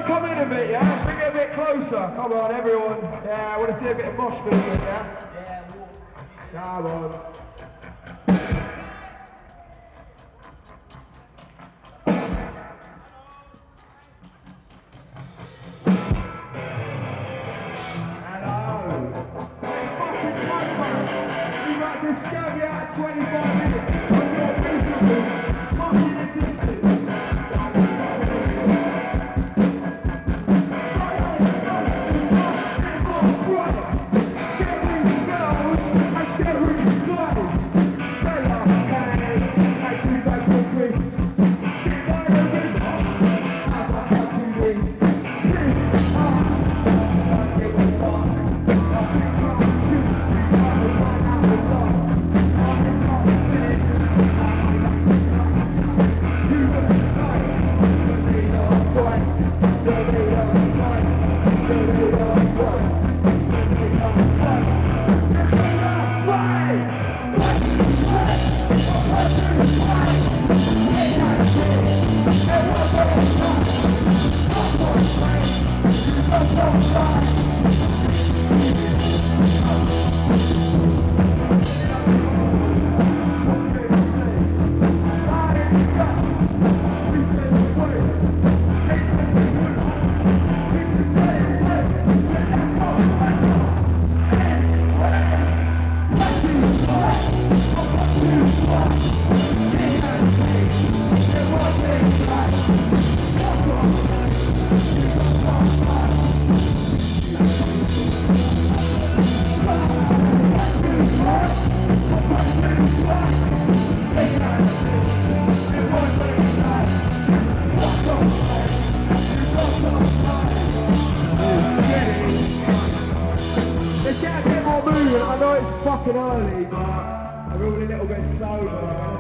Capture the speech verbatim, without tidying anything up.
everyone come in a bit, yeah? Bring it a bit closer. Come on, everyone. Yeah, I want to see a bit of mosh pit, yeah? Yeah, walk. Come on. Scab you out twenty-five minutes of your miserable fucking existence. Let's get a bit more movement. I know it's fucking early, but I'm all a little bit sober.